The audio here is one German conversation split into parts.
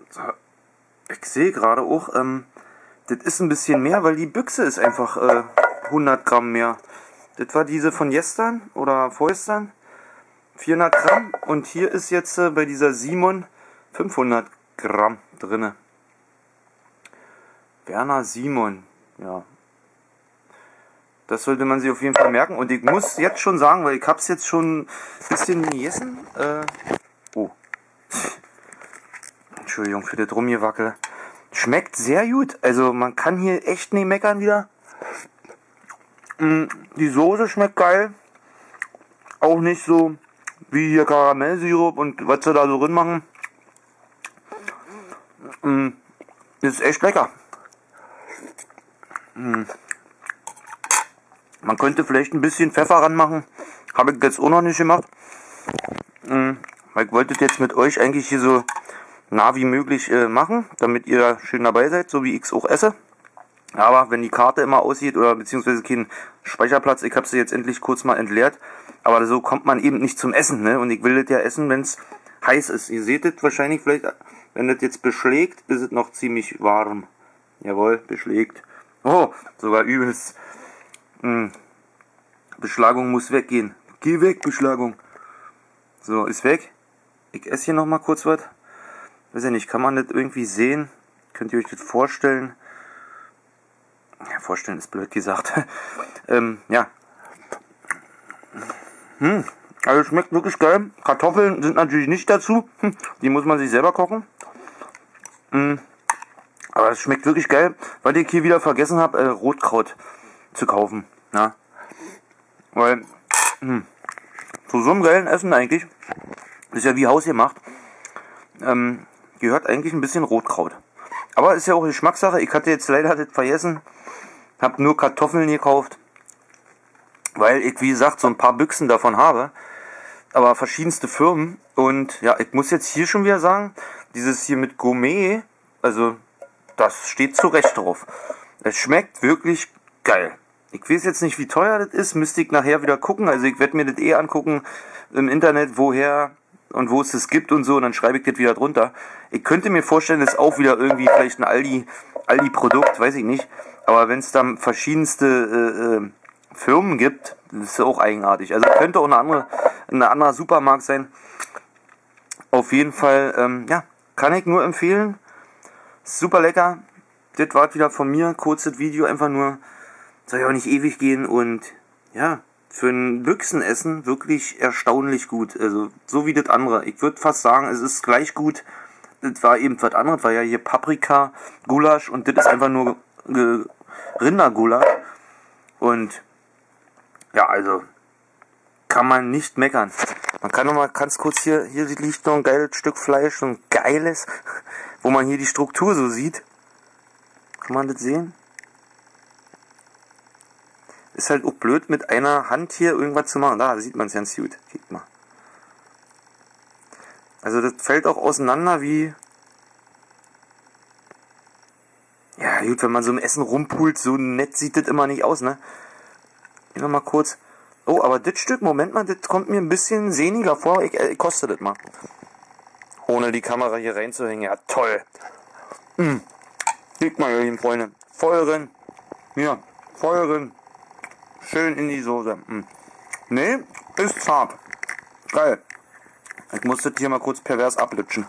So, ich sehe gerade auch, das ist ein bisschen mehr, weil die Büchse ist einfach 100 Gramm mehr. Das war diese von gestern oder vorgestern, 400 Gramm. Und hier ist jetzt bei dieser Simon 500 Gramm drinne. Werner Simon, ja. Das sollte man sich auf jeden Fall merken. Und ich muss jetzt schon sagen, weil ich habe es jetzt schon ein bisschen gegessen. Oh. Entschuldigung für das Rumgewackel. Schmeckt sehr gut. Also man kann hier echt nicht meckern wieder. Die Soße schmeckt geil. Auch nicht so wie hier Karamellsirup und was sie da so drin machen. Ist echt lecker. Man könnte vielleicht ein bisschen Pfeffer ranmachen. Habe ich jetzt auch noch nicht gemacht. Weil ich wollte jetzt mit euch eigentlich hier so nah wie möglich machen, damit ihr schön dabei seid, so wie ich es auch esse. Aber wenn die Karte immer aussieht oder beziehungsweise kein Speicherplatz, ich habe sie jetzt endlich kurz mal entleert. Aber so kommt man eben nicht zum Essen, ne? Und ich will das ja essen, wenn es heiß ist. Ihr seht es wahrscheinlich vielleicht, wenn das jetzt beschlägt, ist es noch ziemlich warm. Jawohl, beschlägt. Oh, sogar übelst. Beschlagung muss weggehen. Geh weg, Beschlagung. So, ist weg. Ich esse hier noch mal kurz was. Weiß ja nicht, kann man das irgendwie sehen? Könnt ihr euch das vorstellen? Ja, vorstellen ist blöd gesagt. Ja. Also schmeckt wirklich geil. Kartoffeln sind natürlich nicht dazu. Die muss man sich selber kochen. Aber es schmeckt wirklich geil, weil ich hier wieder vergessen habe, Rotkraut zu kaufen. Ja. Weil zu so einem geilen Essen eigentlich, ist ja wie hausgemacht, gehört eigentlich ein bisschen Rotkraut. Aber ist ja auch Geschmackssache. Ich hatte jetzt leider das vergessen. Habe nur Kartoffeln gekauft, weil ich, wie gesagt, so ein paar Büchsen davon habe. Aber verschiedenste Firmen. Und ja, ich muss jetzt hier schon wieder sagen, dieses hier mit Gourmet, also das steht zu Recht drauf. Es schmeckt wirklich geil. Ich weiß jetzt nicht, wie teuer das ist, müsste ich nachher wieder gucken. Also ich werde mir das angucken im Internet, woher und wo es das gibt und so. Und dann schreibe ich das wieder drunter. Ich könnte mir vorstellen, das ist auch wieder irgendwie vielleicht ein Aldi-Produkt, weiß ich nicht. Aber wenn es dann verschiedenste Firmen gibt, das ist auch eigenartig. Also könnte auch ein anderer Supermarkt sein. Auf jeden Fall, ja, kann ich nur empfehlen. Super lecker. Das war wieder von mir. Kurzes Video, einfach nur, soll ja auch nicht ewig gehen. Und ja, für ein Büchsenessen wirklich erstaunlich gut. Also so wie das andere. Ich würde fast sagen, es ist gleich gut. Das war eben was anderes. Das war ja hier Paprika, Gulasch und das ist einfach nur Rindergulasch. Und ja, also kann man nicht meckern. Man kann noch mal ganz kurz hier liegt noch ein geiles Stück Fleisch, so ein geiles, wo man hier die Struktur so sieht. Kann man das sehen? Ist halt auch blöd, mit einer Hand hier irgendwas zu machen. Da sieht man es ganz gut. Guckt mal. Also das fällt auch auseinander wie... Ja gut, wenn man so im Essen rumpult, so nett sieht das immer nicht aus, ne? Hier nochmal kurz. Oh, aber das Stück, Moment mal, das kommt mir ein bisschen sehniger vor. Ich koste das mal. Ohne die Kamera hier reinzuhängen. Ja, toll. Guckt mal, ihr lieben Freunde. Voll rein. Ja, voll rein. Schön in die Soße. Nee, ist zart. Geil. Ich muss das hier mal kurz pervers ablutschen.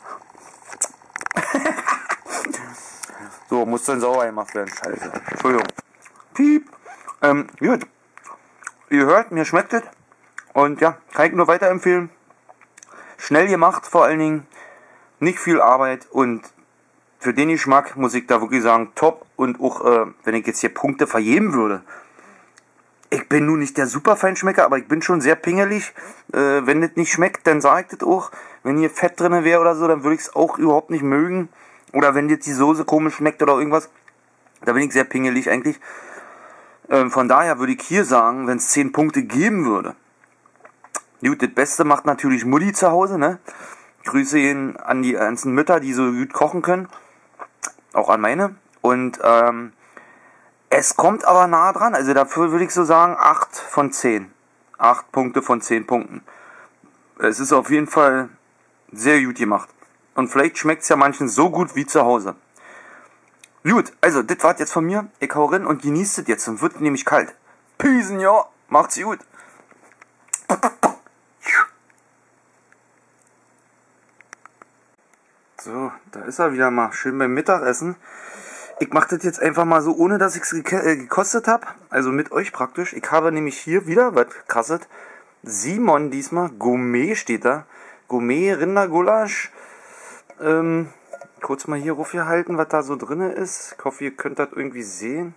So, muss dann sauber gemacht werden. Scheiße. Entschuldigung. Piep. Gut. Ihr hört, mir schmeckt es. Und ja, kann ich nur weiterempfehlen. Schnell gemacht, vor allen Dingen. Nicht viel Arbeit. Und für den Geschmack muss ich da wirklich sagen, top. Und auch, wenn ich jetzt hier Punkte vergeben würde. Ich bin nun nicht der Superfeinschmecker, aber ich bin schon sehr pingelig. Wenn das nicht schmeckt, dann sage ich das auch. Wenn hier Fett drin wäre oder so, dann würde ich es auch überhaupt nicht mögen. Oder wenn jetzt die Soße komisch schmeckt oder irgendwas. Da bin ich sehr pingelig eigentlich. Von daher würde ich hier sagen, wenn es 10 Punkte geben würde. Gut, das Beste macht natürlich Mutti zu Hause, ne? Grüße ihn an die ganzen Mütter, die so gut kochen können. Auch an meine. Und es kommt aber nah dran. Also dafür würde ich so sagen 8 von 10. 8 Punkte von 10 Punkten. Es ist auf jeden Fall sehr gut gemacht. Und vielleicht schmeckt es ja manchen so gut wie zu Hause. Gut, also, das war's jetzt von mir. Ich hau rein und genießt es jetzt und wird nämlich kalt. Peace, ja. Macht's gut. So, da ist er wieder mal. Schön beim Mittagessen. Ich mache das jetzt einfach mal so, ohne dass ich es gekostet habe. Also mit euch praktisch. Ich habe nämlich hier wieder, was krasset, Simon diesmal. Gourmet steht da. Gourmet Rindergulasch. Kurz mal hier raufgehalten, was da so drin ist. Ich hoffe, ihr könnt das irgendwie sehen.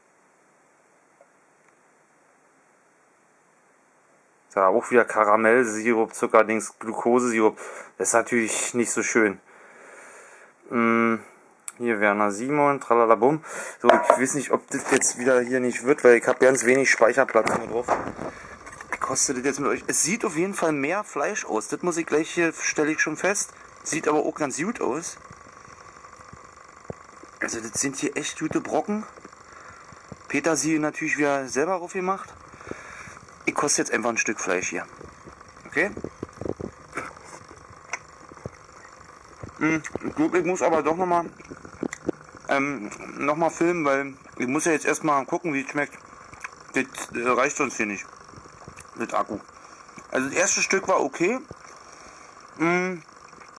Da auch wieder Karamellsirup, Zuckerdings, Glukosesirup. Das ist natürlich nicht so schön. Hier Werner Simon, tralalabum. So, ich weiß nicht, ob das jetzt wieder hier nicht wird, weil ich habe ganz wenig Speicherplatz nur drauf. Ich koste das jetzt mit euch. Es sieht auf jeden Fall mehr Fleisch aus. Das muss ich gleich hier, stelle ich schon fest. Sieht aber auch ganz gut aus. Also das sind hier echt gute Brocken. Petersilie natürlich wieder selber drauf gemacht. Ich koste jetzt einfach ein Stück Fleisch hier. Okay? Ich glaube, ich muss aber doch nochmal filmen, weil ich muss ja jetzt erstmal gucken, wie es schmeckt. Das reicht sonst hier nicht. Mit Akku. Also das erste Stück war okay.